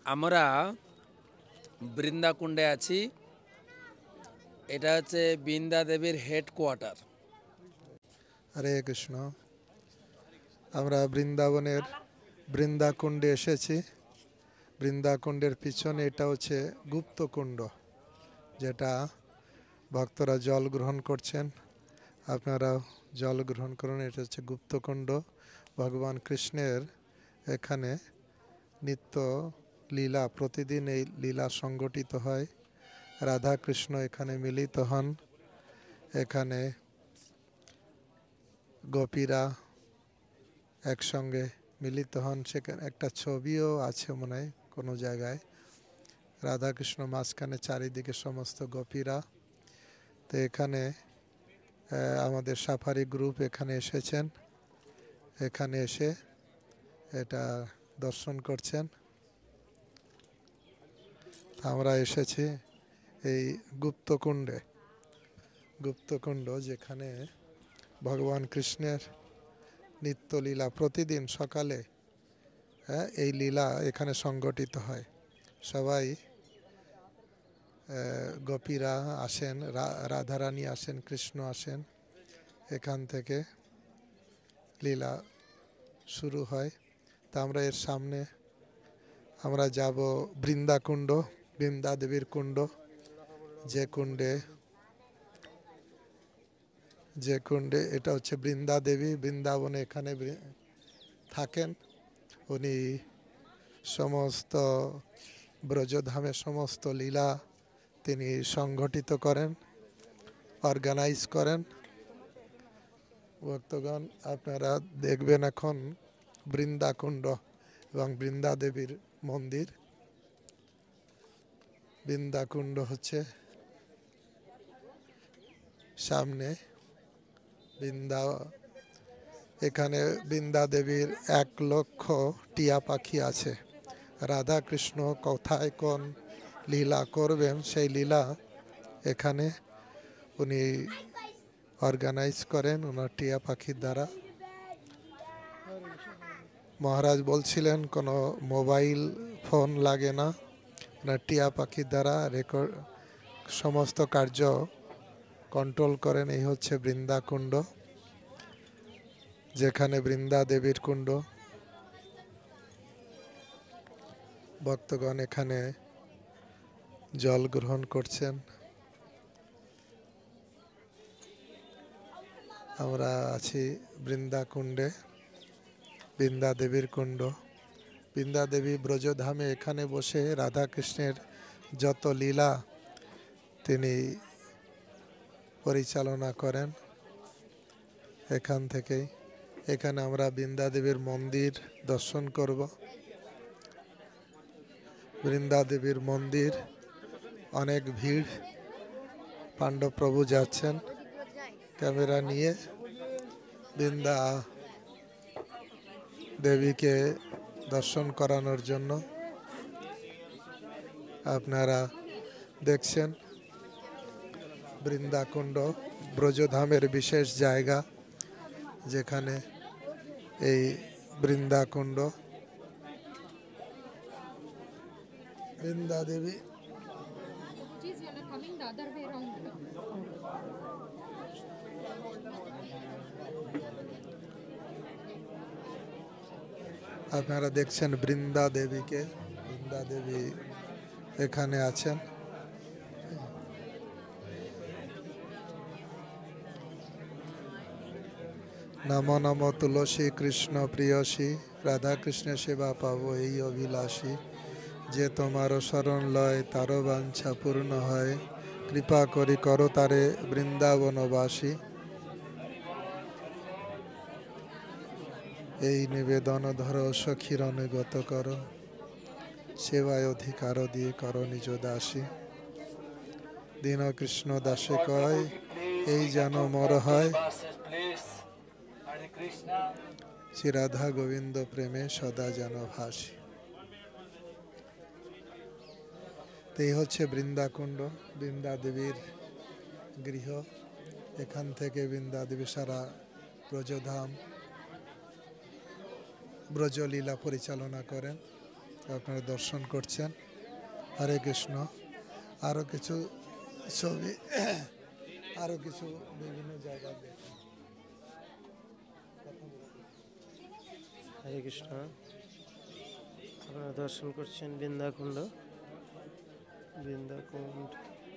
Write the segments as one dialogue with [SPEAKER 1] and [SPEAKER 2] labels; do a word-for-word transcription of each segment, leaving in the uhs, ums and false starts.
[SPEAKER 1] আমরা বৃন্দাকুণ্ডে আছি। এটা হচ্ছে বৃন্দা দেবীর হেডকোয়ার্টার।
[SPEAKER 2] হরে কৃষ্ণ। আমরা বৃন্দাবনের বৃন্দাকুণ্ডে এসেছি। বৃন্দাকুণ্ডের পিছনে এটা হচ্ছে গুপ্তকুণ্ড, যেটা ভক্তরা জল গ্রহণ করছেন। আপনারা জল গ্রহণ করুন। এটা হচ্ছে গুপ্তকুণ্ড। ভগবান কৃষ্ণের এখানে নিত্য লীলা, প্রতিদিন এই লীলা সংগঠিত হয়। রাধা কৃষ্ণ এখানে মিলিত হন। এখানে গোপীরা একসঙ্গে মিলিত হন। সেখানে একটা ছবিও আছে মনে হয় কোনো জায়গায়, রাধাকৃষ্ণ মাঝখানে, চারিদিকে সমস্ত গোপীরা। তো এখানে আমাদের সাফারি গ্রুপ এখানে এসেছেন, এখানে এসে এটা দর্শন করছেন। আমরা এসেছি এই গুপ্তকুণ্ডে। গুপ্তকুণ্ড যেখানে ভগবান কৃষ্ণের নিত্য লীলা প্রতিদিন সকালে, হ্যাঁ, এই লীলা এখানে সংগঠিত হয়। সবাই গোপীরা আসেন, রাধারানী আসেন, কৃষ্ণ আসেন। এখান থেকে লীলা শুরু হয়। তা আমরা এর সামনে আমরা যাব বৃন্দাকুণ্ড, বৃন্দা দেবীর কুণ্ড, যে কুণ্ডে যে কুণ্ডে এটা হচ্ছে বৃন্দা দেবী। বৃন্দাবনে এখানে থাকেন উনি। সমস্ত ব্রজধামের সমস্ত লীলা তিনি সংগঠিত করেন, অর্গানাইজ করেন। ভক্তগণ, আপনারা দেখবেন এখন বৃন্দাকুণ্ড এবং বৃন্দা দেবীর মন্দির। বৃন্দাকুণ্ড হচ্ছে সামনে। বৃন্দা, এখানে বৃন্দা দেবীর এক লক্ষ টিয়া পাখি আছে। রাধা কৃষ্ণ কোথায় কোন লীলা করবেন সেই লীলা এখানে উনি অর্গানাইজ করেন ওনার টিয়া পাখির দ্বারা। মহারাজ বলছিলেন কোনো মোবাইল ফোন লাগে না, ওনার টিয়া পাখির দ্বারা রেকর্ড সমস্ত কার্য কন্ট্রোল করেন। এই হচ্ছে বৃন্দাকুণ্ড, যেখানে বৃন্দা দেবীর কুণ্ড। ভক্তগণ এখানে জল গ্রহণ করছেন। আমরা আছি বৃন্দাকুণ্ডে, বৃন্দা দেবীর কুণ্ড। বৃন্দা দেবী ব্রজধামে এখানে বসে রাধা কৃষ্ণের যত লীলা তিনি পরিচালনা করেন এখান থেকেই। এখানে আমরা বৃন্দা দেবীর মন্দির দর্শন করব। বৃন্দা দেবীর মন্দির অনেক ভিড়। পাণ্ডব প্রভু যাচ্ছেন ক্যামেরা নিয়ে বৃন্দা দেবীকে দর্শন করানোর জন্য। আপনারা দেখছেন বৃন্দাকুণ্ড ব্রজধামের বিশেষ জায়গা, যেখানে এই বৃন্দাকুণ্ড। বৃন্দা দেবী আপনারা দেখছেন বৃন্দা দেবীকে। বৃন্দা দেবী এখানে আছেন। নম নম তুলসী কৃষ্ণ প্রিয়সী, রাধা কৃষ্ণের সেবা পাবো এই অভিলাষী। যে তোমার শরণ লয় তার বাঞ্ছা পূর্ণ হয়, কৃপা করি করো তারে বৃন্দাবনবাসী। এই নিবেদন ধর সখীর অনুগত কর, সেবায় অধিকার দিয়ে কর নিজ দাসী। দীন কৃষ্ণ দাসে কয় এই যেন মর হয়, শ্রী রাধা গোবিন্দ প্রেমে সদা যেন ভাসি। এই হচ্ছে বৃন্দাকুণ্ড, বৃন্দা দেবীর গৃহ। এখান থেকে বৃন্দা দেবী সারা ব্রজধাম ব্রজলীলা পরিচালনা করেন। আপনারা দর্শন করছেন। হরে কৃষ্ণ। আরও কিছু ছবি, আরও কিছু বিভিন্ন জায়গায় দেখুন।
[SPEAKER 3] হরে কৃষ্ণ। আপনারা দর্শন করছেন বৃন্দাকুণ্ড, বৃন্দাকুণ্ড।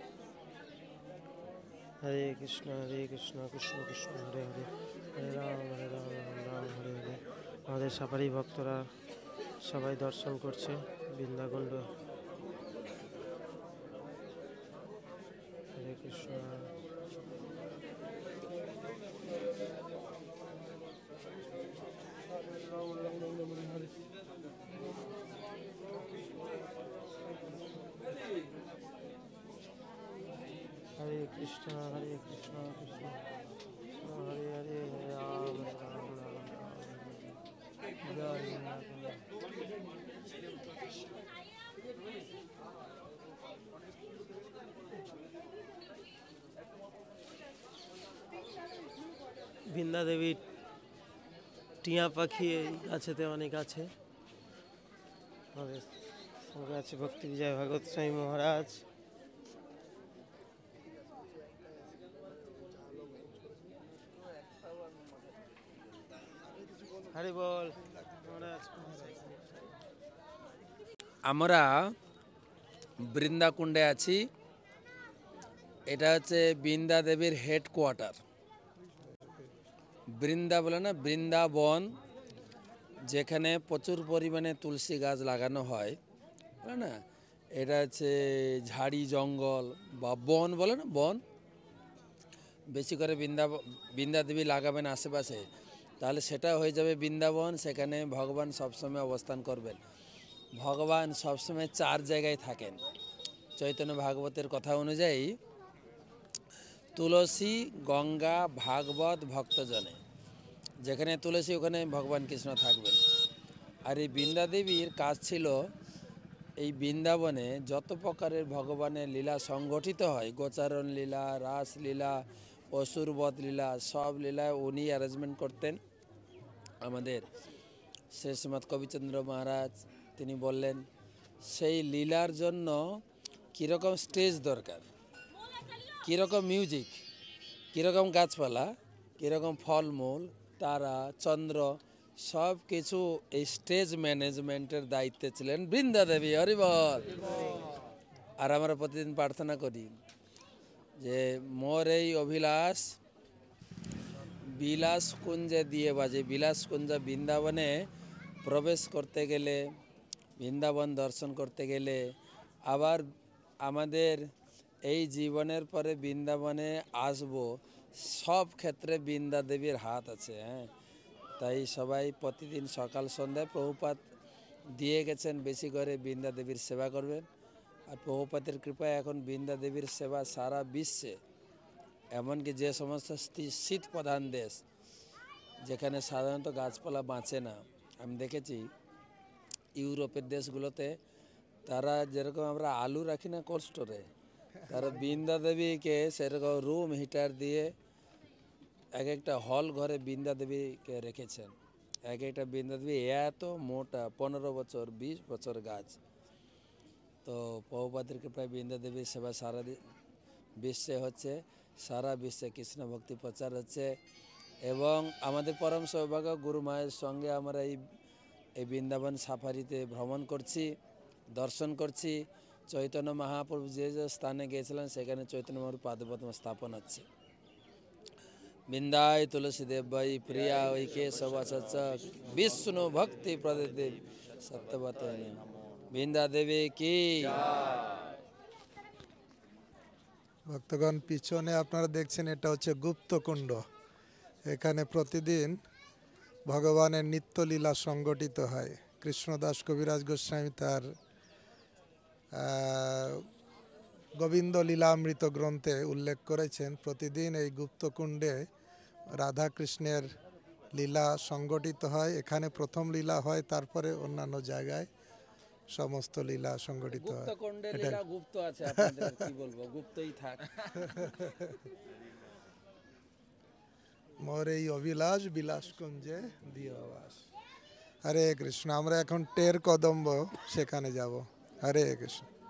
[SPEAKER 3] হরে কৃষ্ণ হরে কৃষ্ণ কৃষ্ণ কৃষ্ণ হরে হরে, হরে রাম হরে রাম রাম রাম হরে হরে। আমাদের সাফারি ভক্তরা সবাই দর্শন করছে বৃন্দাকুণ্ড। হরে কৃষ্ণ। হরে কৃষ্ণ হরে কৃষ্ণ কৃষ্ণ হরে হরে, হরে রাম হরে রাম রাম রাম হরে হরে। জয় বৃন্দাকুণ্ড। বৃন্দা দেবীর টিয়া পাখি এই গাছেতে অনেক আছে। আমাদের সঙ্গে আছে ভক্তি বিজয় ভাগবত স্বামী মহারাজ। হরি বল মহারাজ।
[SPEAKER 1] আমরা বৃন্দাকুণ্ডে আছি। এটা হচ্ছে বৃন্দা দেবীর হেডকোয়ার্টার। বৃন্দা বলে না, বৃন্দাবন, যেখানে প্রচুর পরিমাণে তুলসী গাছ লাগানো হয়, বলে না, এটা হচ্ছে ঝাড়ি জঙ্গল বা বন বলে না, বন। বেশি করে বৃন্দা বৃন্দা দেবী লাগাবেন আশেপাশে, তাহলে সেটা হয়ে যাবে বৃন্দাবন। সেখানে ভগবান সবসময় অবস্থান করবেন। ভগবান সবসময় চার জায়গায় থাকেন। চৈতন্য ভাগবতের কথা অনুযায়ী তুলসী, গঙ্গা, ভাগবত, ভক্তজনে। যেখানে তুলসী ওখানে ভগবান কৃষ্ণ থাকবেন। আর এই বৃন্দা দেবীর কাজ ছিল এই বৃন্দাবনে যত প্রকারের ভগবানের লীলা সংগঠিত হয়, গোচারণ লীলা, রাস লীলা, অসুরবধ লীলা, সব লীলায় উনি অ্যারেঞ্জমেন্ট করতেন। আমাদের শেষ শ্রীমৎ কবিচন্দ্র মহারাজ তিনি বললেন সেই লীলার জন্য কীরকম স্টেজ দরকার, কীরকম মিউজিক, কীরকম গাছপালা, কীরকম ফলমূল, তারা, চন্দ্র, সব কিছু এই স্টেজ ম্যানেজমেন্টের দায়িত্বে ছিলেন বৃন্দা দেবী। হরি বল। আর আমরা প্রতিদিন প্রার্থনা করি যে মোর এই অভিলাষ বিলাস কুঞ্জে দিয়ে বাজে। বিলাস কুঞ্জ বৃন্দাবনে প্রবেশ করতে গেলে, বৃন্দাবন দর্শন করতে গেলে, আবার আমাদের এই জীবনের পরে বৃন্দাবনে আসব, সব ক্ষেত্রে বৃন্দা দেবীর হাত আছে। হ্যাঁ, তাই সবাই প্রতিদিন সকাল সন্ধ্যায় প্রভুপাত দিয়ে গেছেন বেশি করে বৃন্দা দেবীর সেবা করবেন। আর প্রভুপাতের কৃপায় এখন বৃন্দা দেবীর সেবা সারা বিশ্বে, এমনকি যে সমস্ত শীত প্রধান দেশ যেখানে সাধারণত গাছপালা বাঁচে না, আমি দেখেছি ইউরোপের দেশগুলোতে তারা যেরকম আমরা আলু রাখি না কোল্ড স্টোরে, তারা বৃন্দা দেবীকে সেরকম রুম হিটার দিয়ে এক একটা হল ঘরে বৃন্দা দেবীকে রেখেছেন। এক একটা বৃন্দা দেবী এত মোটা, পনেরো বছর বিশ বছর গাছ। তো প্রভুপাদের কৃপায় বৃন্দা দেবীর সেবা সারা বিশ্বে হচ্ছে, সারা বিশ্বে কৃষ্ণ ভক্তি প্রচার হচ্ছে। এবং আমাদের পরম সৌভাগ্য গুরু মায়ের সঙ্গে আমরা এই এই বৃন্দাবন সাফারিতে ভ্রমণ করছি, দর্শন করছি। চৈতন্য মহাপ্রভু যে যে স্থানে গিয়েছিলেন সেখানে চৈতন্য মহাপ্রভুর পাদপদ্ম স্থাপন হচ্ছে। বৃন্দায় তুলসী দেব বৈ প্রিয়া ওই কেশব সচ বিষ্ণু ভক্তি প্রদেব সত্যবত। বৃন্দা দেবী কি।
[SPEAKER 2] ভক্তগণ, পিছনে আপনারা দেখছেন এটা হচ্ছে গুপ্তকুণ্ড। এখানে প্রতিদিন ভগবানের নিত্যলীলা সংগঠিত হয়। কৃষ্ণদাস কবিরাজ গোস্বামী তার গোবিন্দ লীলামৃত গ্রন্থে উল্লেখ করেছেন প্রতিদিন এই গুপ্তকুণ্ডে রাধা কৃষ্ণের লীলা সংগঠিত হয়। এখানে প্রথম লীলা হয়, তারপরে অন্যান্য জায়গায় সমস্ত লীলা সংগঠিত হয়।
[SPEAKER 1] গুপ্তকুণ্ডের লীলা গুপ্ত আছে, আপনাদের আর কি বলবো, গুপ্তই থাক।
[SPEAKER 2] মোর এই অভিলাষ বিলাস কুঞ্জে দিও বাস। হরে কৃষ্ণ। আমরা এখন টের কদম্ব সেখানে যাব। হরে কৃষ্ণ।